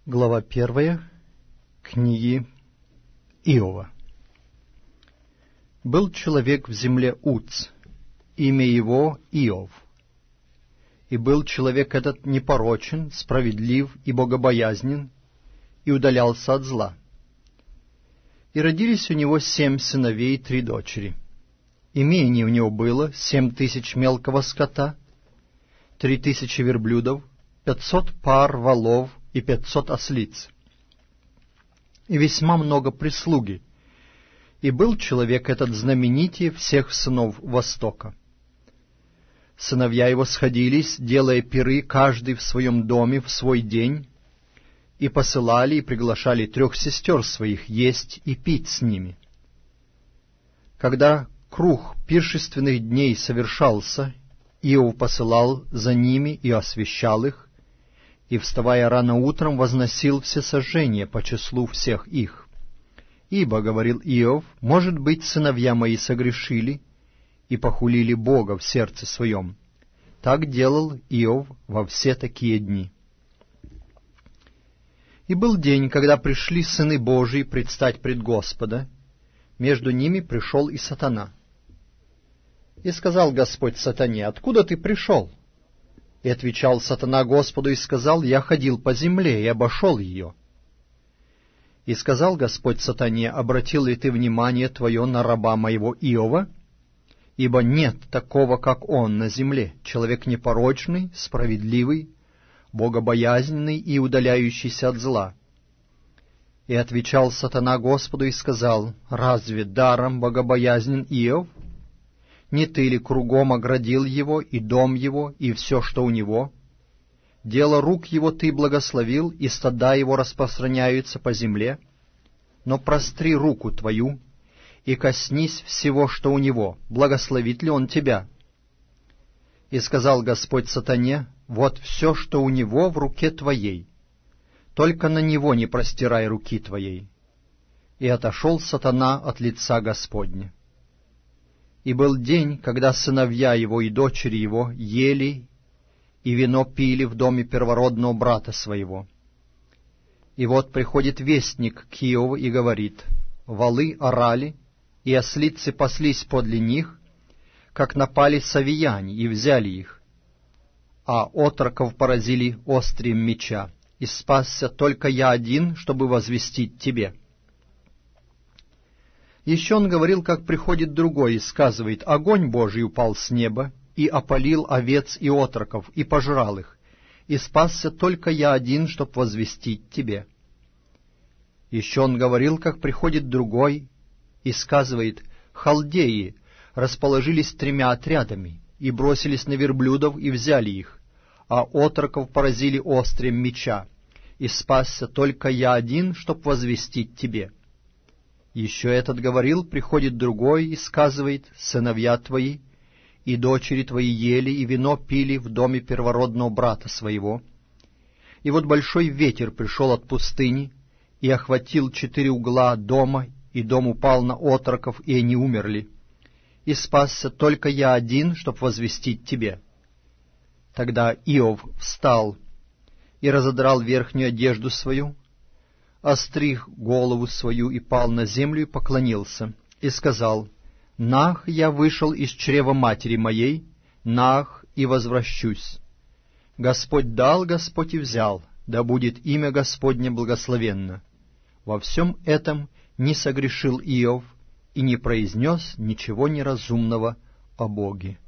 Глава 1 книги Иова. Был человек в земле Уц, имя его Иов. И был человек этот непорочен, справедлив и богобоязнен, и удалялся от зла. И родились у него 7 сыновей и 3 дочери. Имение у него было 7000 мелкого скота, 3000 верблюдов, 500 пар волов и 500 ослиц, и весьма много прислуги. И был человек этот знаменитее всех сынов Востока. Сыновья его сходились, делая пиры, каждый в своем доме в свой день, и посылали и приглашали 3 сестер своих есть и пить с ними. Когда круг пиршественных дней совершался, Иов посылал за ними и освящал их, и, вставая рано утром, возносил всесожжения по числу всех их. Ибо, — говорил Иов, — может быть, сыновья мои согрешили и похулили Бога в сердце своем. Так делал Иов во все такие дни. И был день, когда пришли сыны Божии предстать пред Господа. Между ними пришел и сатана. И сказал Господь сатане: «Откуда ты пришел?» И отвечал сатана Господу и сказал: «Я ходил по земле и обошел ее». И сказал Господь сатане: «Обратил ли ты внимание твое на раба моего Иова? Ибо нет такого, как он на земле, человек непорочный, справедливый, богобоязненный и удаляющийся от зла». И отвечал сатана Господу и сказал: «Разве даром богобоязнен Иов? Не ты ли кругом оградил его, и дом его, и все, что у него? Дело рук его ты благословил, и стада его распространяются по земле. Но простри руку твою, и коснись всего, что у него, благословит ли он тебя?» И сказал Господь сатане: «Вот все, что у него в руке твоей, только на него не простирай руки твоей». И отошел сатана от лица Господня. И был день, когда сыновья его и дочери его ели и вино пили в доме первородного брата своего. И вот приходит вестник к Иову и говорит: «Волы орали, и ослицы паслись подле них, как напали савияне, и взяли их, а отроков поразили острием меча, и спасся только я один, чтобы возвестить тебе». Еще он говорил, как приходит другой, и сказывает: «Огонь Божий упал с неба, и опалил овец и отроков, и пожрал их, и спасся только я один, чтоб возвестить тебе». Еще он говорил, как приходит другой, и сказывает: «Халдеи расположились 3 отрядами, и бросились на верблюдов, и взяли их, а отроков поразили острием меча, и спасся только я один, чтоб возвестить тебе». Еще этот говорил, приходит другой и сказывает: «Сыновья твои и дочери твои ели и вино пили в доме первородного брата своего». И вот большой ветер пришел от пустыни и охватил 4 угла дома, и дом упал на отроков, и они умерли. И спасся только я один, чтоб возвестить тебе». Тогда Иов встал и разодрал верхнюю одежду свою, остриг голову свою и пал на землю и поклонился, и сказал: «Нах, я вышел из чрева матери моей, нах, и возвращусь. Господь дал, Господь и взял, да будет имя Господне благословенно». Во всем этом не согрешил Иов и не произнес ничего неразумного о Боге.